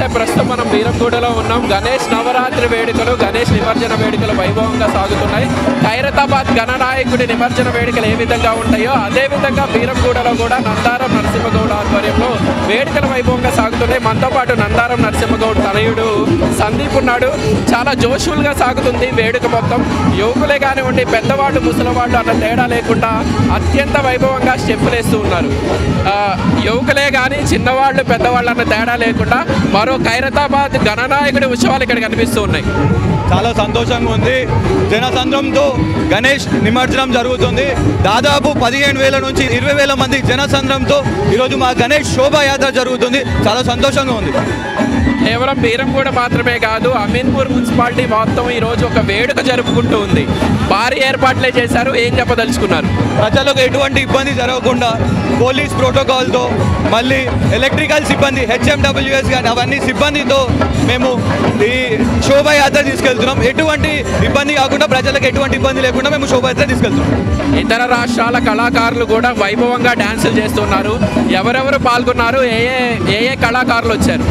చూస్తుంటే ప్రస్తుతం మనం బీరంగూడలో ఉన్నాం. గణేష్ నవరాత్రి వేడుకలు, గణేష్ నిమజ్జన వేడుకలు వైభవంగా సాగుతున్నాయి. ఖైరతాబాద్ గణనాయకుడి నిమజ్జన వేడుకలు ఏ విధంగా ఉంటాయో అదే విధంగా బీరంగూడలో కూడా నందారం నరసింహగౌడ్ ఆధ్వర్యంలో వేడుకలు వైభవంగా సాగుతున్నాయి. మనతో పాటు నందారం నరసింహగౌడ్ తనయుడు సందీప్ ఉన్నాడు. చాలా జోషుల్గా సాగుతుంది వేడుక మొత్తం. యువకులే కానివ్వండి, పెద్దవాళ్ళు ముసలివాళ్ళు అన్న తేడా లేకుండా అత్యంత వైభవంగా స్టెప్పులు వేస్తూ ఉన్నారు. యువకులే కానీ చిన్నవాళ్ళు పెద్దవాళ్ళు అన్న తేడా లేకుండా మరో ఖైరతాబాద్ గణనాయకుడి ఉత్సవాలు ఇక్కడ కనిపిస్తూ ఉన్నాయి. చాలా సంతోషంగా ఉంది. జనసంద్రంతో గణేష్ నిమజ్జనం జరుగుతుంది. దాదాపు 15,000 నుంచి 20,000 మంది జనసంద్రంతో ఈరోజు మా గణేష్ శోభాయాత్ర జరుగుతుంది. చాలా సంతోషంగా ఉంది. కేవలం బీరంగూడ మాత్రమే కాదు, అమీన్పూర్ మున్సిపాలిటీ మొత్తం ఈరోజు ఒక వేడుక జరుపుకుంటూ ఉంది. భారీ ఏర్పాట్లే చేశారు. ఏం చెప్పదలుచుకున్నారు? ప్రజలకు ఎటువంటి ఇబ్బంది జరగకుండా పోలీస్ ప్రోటోకాల్తో, మళ్ళీ ఎలక్ట్రికల్ సిబ్బంది HMWS కానీ అవన్నీ సిబ్బందితో మేము ఈ శోభాయాత్ర తీసుకెళ్తున్నాం. ఎటువంటి ఇబ్బంది కాకుండా, ప్రజలకు ఎటువంటి ఇబ్బంది లేకుండా మేము శోభాయాత్ర తీసుకెళ్తున్నాం. ఇతర రాష్ట్రాల కళాకారులు కూడా వైభవంగా డ్యాన్సులు చేస్తున్నారు. ఎవరెవరు పాల్గొన్నారు? ఏ ఏ కళాకారులు వచ్చారు?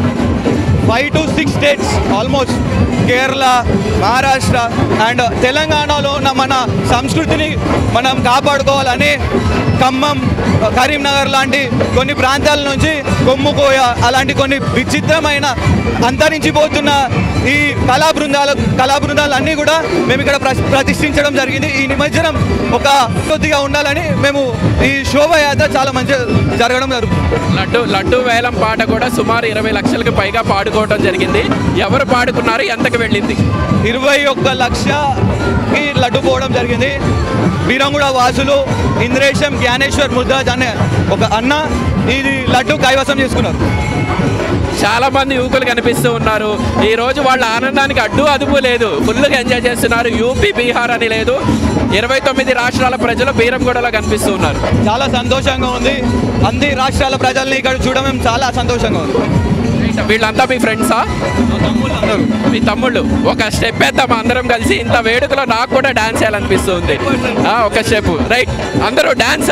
5 to 6 states almost. Kerala, Maharashtra and తెలంగాణలో ఉన్న మన సంస్కృతిని మనం కాపాడుకోవాలని ఖమ్మం, కరీంనగర్ లాంటి కొన్ని ప్రాంతాల నుంచి కొమ్ముకోయ అలాంటి కొన్ని విచిత్రమైన అంతరించిపోతున్న ఈ కళాబృందాలన్నీ కూడా మేము ఇక్కడ ప్రతిష్ఠించడం జరిగింది. ఈ నిమజ్జనం ఒక కొద్దిగా ఉండాలని మేము ఈ శోభాయాత్ర చాలా మంచిగా జరగడం జరుగుతుంది. లడ్డు వేలం పాట కూడా సుమారు 20 లక్షలకు పైగా పాడుకోవడం జరిగింది. ఎవరు పాడుకున్నారు? ఎంతకు వెళ్ళింది? 21 లక్షకి లడ్డు పోవడం జరిగింది. బీరంగూడ వాసులు ఇంద్రేశం జ్ఞానేశ్వర్ ముద్రాజ్ అనే ఒక అన్న ఇది లడ్డు కైవసం చేసుకున్నారు. చాలా మంది యువకులు కనిపిస్తూ ఉన్నారు. ఈ రోజు వాళ్ళ ఆనందానికి అడ్డు అదుపు లేదు. ఫుల్గా ఎంజాయ్ చేస్తున్నారు. యూపీ, బీహార్ అని లేదు, 29 రాష్ట్రాల ప్రజలు బీరంగూడలో కనిపిస్తూ ఉన్నారు. చాలా సంతోషంగా ఉంది. అన్ని రాష్ట్రాల ప్రజల్ని ఇక్కడ చూడడం చాలా సంతోషంగా ఉంది. వీళ్ళంతా మీ ఫ్రెండ్సా? మీ తమ్ముళ్ళు. ఒక స్టెప్ వేద్దాం అందరం కలిసి. ఇంత వేడుకలో నాకు కూడా డాన్స్ చేయాలనిపిస్తుంది. ఒక స్టెప్. రైట్, అందరూ డాన్సా?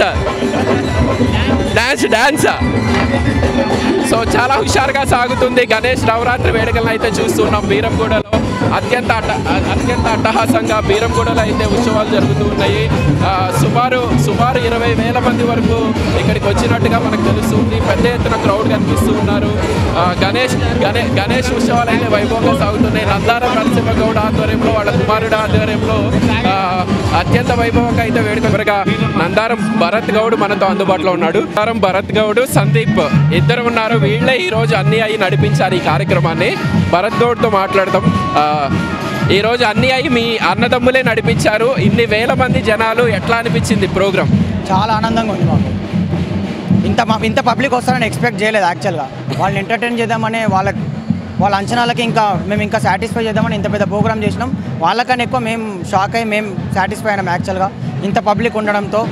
సో చాలా హుషారుగా సాగుతుంది గణేష్ నవరాత్రి వేడుకలను అయితే చూస్తున్నాం బీరంగూడలో. అత్యంత అట్టహాసంగా బీరంగూడలో అయితే ఉత్సవాలు జరుగుతూ ఉన్నాయి. సుమారు 20,000 మంది వరకు ఇక్కడికి వచ్చినట్టుగా మనకు తెలుస్తుంది. పెద్ద ఎత్తున క్రౌడ్ కనిపిస్తూ ఉన్నారు. గణేష్ ఉత్సవాలు అయితే వైభవంగా సాగుతున్నాయి. నందారం నరసింహగౌడ్ ఆధ్వర్యంలో, వాళ్ళ కుమారుడు ఆధ్వర్యంలో అత్యంత వైభవంగా అయితే వేడుకగా నందారం భరత్ గౌడ్ మనతో అందుబాటులో ఉన్నాడు. నందారం భరత్ గౌడ్, సందీప్ ఇద్దరు ఉన్నారు. వీళ్ళే ఈరోజు అన్ని అయి నడిపించారు ఈ కార్యక్రమాన్ని. భరత్ గౌడ్తో మాట్లాడదాం. ఈరోజు అన్ని అయి మీ అన్నదమ్ములే నడిపించారు. ఇన్ని వేల మంది జనాలు, ఎట్లా అనిపించింది ప్రోగ్రామ్? చాలా ఆనందంగా ఉంది మాకు. ఇంత పబ్లిక్ వస్తారని ఎక్స్పెక్ట్ చేయలేదు. యాక్చువల్గా వాళ్ళని ఎంటర్టైన్ చేద్దామని వాళ్ళ అంచనాలకి మేము ఇంకా సాటిస్ఫై చేద్దామని ఇంత పెద్ద ప్రోగ్రామ్ చేసినాం. వాళ్ళకన్నా ఎక్కువ మేము షాక్ అయ్యి మేము సాటిస్ఫై అయినాం. యాక్చువల్గా ఇంత పబ్లిక్ ఉండడంతో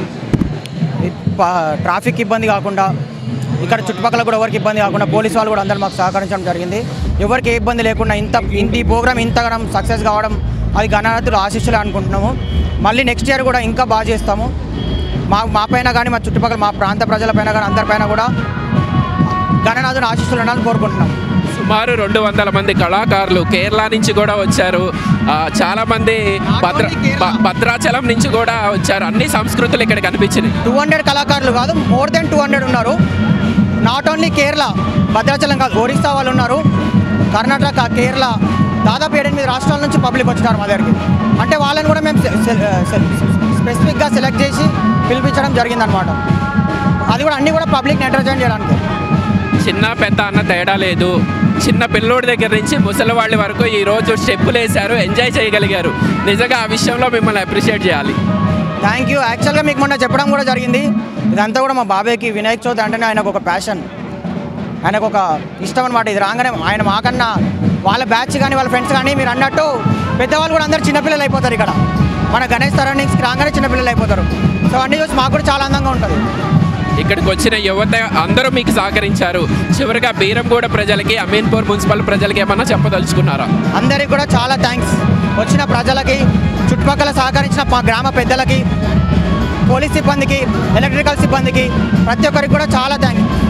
ట్రాఫిక్ ఇబ్బంది కాకుండా, ఇక్కడ చుట్టుపక్కల కూడా ఎవరికి ఇబ్బంది కాకుండా పోలీసు వాళ్ళు కూడా అందరూ మాకు సహకరించడం జరిగింది. ఎవరికి ఏ ఇబ్బంది లేకుండా ఈ ప్రోగ్రామ్ ఇంతగా సక్సెస్ కావడం అది గణనాథుడు ఆశీస్సులే అనుకుంటున్నాము. మళ్ళీ నెక్స్ట్ ఇయర్ కూడా ఇంకా బాగా చేస్తాము. మా పైన కానీ, మా చుట్టుపక్కల మా ప్రాంత ప్రజలపైన కానీ, అందరిపైన కూడా గణనాథుడు ఆశీస్సులు ఉండాలని కోరుకుంటున్నాం. సుమారు 200 మంది కళాకారులు కేరళ నుంచి కూడా వచ్చారు. చాలామంది భద్రాచలం నుంచి కూడా వచ్చారు. అన్ని సంస్కృతులు ఇక్కడ కనిపించినాయి. 200 కళాకారులు కాదు, మోర్ దెన్ 200 ఉన్నారు. నాట్ ఓన్లీ కేరళ, భద్రాచలం కాదు, ఒరిస్సా వాళ్ళు ఉన్నారు, కర్ణాటక, కేరళ, దాదాపు 7-8 రాష్ట్రాల నుంచి పబ్లిక్ వచ్చినారు మా దగ్గరికి. అంటే వాళ్ళని కూడా మేము స్పెసిఫిక్గా సెలెక్ట్ చేసి పిలిపించడం జరిగిందనమాట. అది కూడా అన్నీ కూడా పబ్లిక్ని ఎంటర్టైన్ చేయడానికి. చిన్న పెద్ద అన్న తేడా లేదు. చిన్న పిల్లోడి దగ్గర నుంచి ముసలి వాళ్ళ వరకు ఈరోజు స్టెప్పులు వేశారు, ఎంజాయ్ చేయగలిగారు. నిజంగా ఆ విషయంలో మిమ్మల్ని అప్రిషియేట్ చేయాలి. Thank you. యాక్చువల్గా మీకు మొన్న చెప్పడం కూడా జరిగింది. ఇదంతా కూడా మా బాబాయ్కి వినాయక చవితి అంటేనే ఆయనకు ఒక ప్యాషన్, ఆయనకు ఒక ఇష్టం అనమాట. ఇది రాగానే ఆయన మాకన్నా వాళ్ళ బ్యాచ్ కానీ వాళ్ళ ఫ్రెండ్స్ కానీ మీరు అన్నట్టు పెద్దవాళ్ళు కూడా అందరూ చిన్నపిల్లలు అయిపోతారు. ఇక్కడ మన గణేష్ సరౌండింగ్స్కి రాగానే చిన్నపిల్లలు అయిపోతారు. సో అన్ని చూసి మాకు కూడా చాలా అందంగా ఉంటుంది. ఇక్కడికి వచ్చిన యువత అందరూ మీకు సహకరించారు. చివరిగా బీరంగూడ ప్రజలకి, అమీన్పూర్ మున్సిపల్ ప్రజలకి ఏమన్నా చెప్పదలుచుకున్నారా? అందరికీ కూడా చాలా థ్యాంక్స్. వచ్చిన ప్రజలకి, చుట్టుపక్కల సహకరించిన మా గ్రామ పెద్దలకి, పోలీస్ సిబ్బందికి, ఎలక్ట్రికల్ సిబ్బందికి, ప్రతి ఒక్కరికి కూడా చాలా థ్యాంక్స్.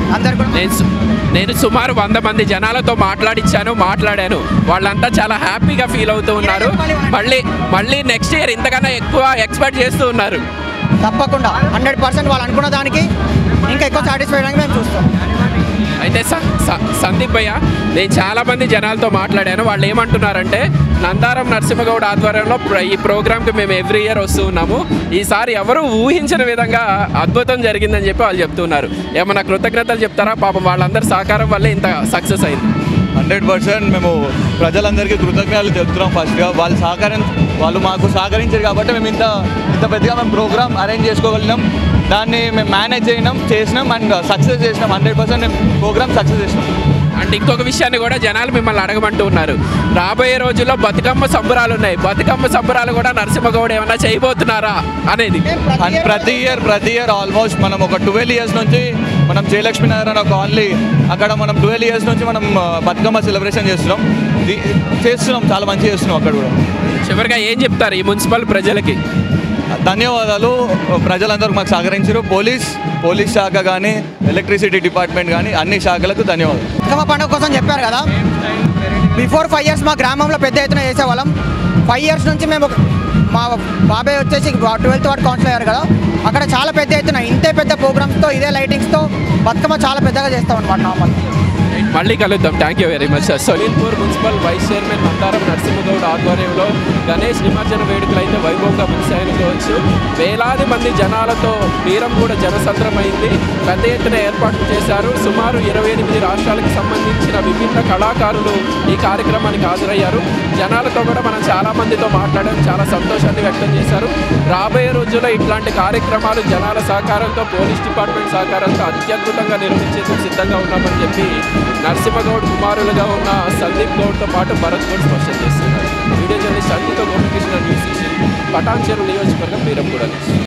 అందరు కూడా నేను సుమారు 100 మంది జనాలతో మాట్లాడాను. వాళ్ళంతా చాలా హ్యాపీగా ఫీల్ అవుతూ ఉన్నారు. మళ్ళీ నెక్స్ట్ ఇయర్ ఇంతకన్నా ఎక్కువ ఎక్స్పెక్ట్ చేస్తూ ఉన్నారు. తప్పకుండా 100% వాళ్ళు అనుకున్న దానికి ఇంకా ఎక్కువ సాటిస్ఫైడ్ అని మేము చూస్తాం. అయితే సందీప్ భయ్య, నేను చాలామంది జనాలతో మాట్లాడాను. వాళ్ళు ఏమంటున్నారంటే నందారం నరసింహగౌడ్ ఆధ్వర్యంలో ఈ ప్రోగ్రామ్కి మేము ఎవ్రీ ఇయర్ వస్తూ ఉన్నాము. ఈసారి ఎవరు ఊహించిన విధంగా అద్భుతం జరిగిందని చెప్పి వాళ్ళు చెప్తున్నారు. ఏమన్నా కృతజ్ఞతలు చెప్తారా? పాపం వాళ్ళందరి సహకారం వల్లే ఇంత సక్సెస్ అయింది. 100% మేము ప్రజలందరికీ కృతజ్ఞతలు చెప్తున్నాం. ఫస్ట్గా వాళ్ళు మాకు సహకరించారు కాబట్టి మేము ఇంత పెద్దగా మేము ప్రోగ్రామ్ అరేంజ్ చేసుకోగలిగినాం. దాన్ని మేము మేనేజ్ చేసినాం అండ్ సక్సెస్ చేసినాం. 100% మేము ప్రోగ్రామ్ సక్సెస్ చేసినాం. అండ్ ఇంకొక విషయాన్ని కూడా జనాలు మిమ్మల్ని అడగమంటూ ఉన్నారు. రాబోయే రోజుల్లో బతుకమ్మ సంబరాలు ఉన్నాయి. బతుకమ్మ సంబరాలు కూడా నరసింహగౌడ్ ఏమన్నా చేయబోతున్నారా అనేది. అండ్ ప్రతి ఇయర్ ఆల్మోస్ట్ మనం ఒక 12 years నుంచి మనం జయలక్ష్మి నగర్ అనే కాలనీ అక్కడ మనం 12 years నుంచి మనం బతుకమ్మ సెలబ్రేషన్ చేస్తున్నాం. చాలా మంచిగా చేస్తున్నాం అక్కడ కూడా. చివరిగా ఏం చెప్తారు ఈ మున్సిపల్ ప్రజలకి? ధన్యవాదాలు. ప్రజలందరూ మాకు సహకరించారు. పోలీస్ శాఖ కానీ, ఎలక్ట్రిసిటీ డిపార్ట్మెంట్ కానీ అన్ని శాఖలకు ధన్యవాదాలు. బతుకమ్మ పండుగ కోసం చెప్పారు కదా, బిఫోర్ 5 years మా గ్రామంలో పెద్ద ఎత్తున చేసేవాళ్ళం. 5 years నుంచి మేము మా బాబాయ్ వచ్చేసి 12th వార్డ్ కౌన్సిలర్ అయ్యారు కదా, అక్కడ చాలా పెద్ద ఎత్తున ఇంతే పెద్ద ప్రోగ్రామ్స్తో ఇదే లైటింగ్స్తో బతుకమ్మ చాలా పెద్దగా చేస్తాం అనమాట. నార్మల్ మళ్ళీ కలుద్దాం. Thank you very much sir. సోనిల్పూర్ municipal vice chairman Nandaram Narasimhagoud ఆధ్వర్యంలో గణేష్ నిమజ్జన వేడుకలు అయితే వైభవంగా ముగిసాయనుకోవచ్చు. వేలాది మంది జనాలతో బీరంగూడ జనసంద్రమైంది. పెద్ద ఎత్తున ఏర్పాట్లు చేశారు. సుమారు 28 రాష్ట్రాలకు సంబంధించిన విభిన్న కళాకారులు ఈ కార్యక్రమానికి హాజరయ్యారు. జనాలతో కూడా మనం చాలామందితో మాట్లాడాం. చాలా సంతోషాన్ని వ్యక్తం చేశారు. రాబోయే రోజుల్లో ఇట్లాంటి కార్యక్రమాలు జనాల సహకారంతో, పోలీస్ డిపార్ట్మెంట్ సహకారంతో అత్యద్భుతంగా నిర్వహించేందుకు సిద్ధంగా ఉన్నామని చెప్పి నరసింహగౌడ్ కుమారులుగా ఉన్న సందీప్ గౌడ్తో పాటు భరత్ గౌడ్ స్పష్టం చేస్తున్నారు. వీడియో జర్నలిస్ట్ అంకితో గోపికృష్ణ, న్యూస్ 16 నియోజకవర్గం బీరంగూడ.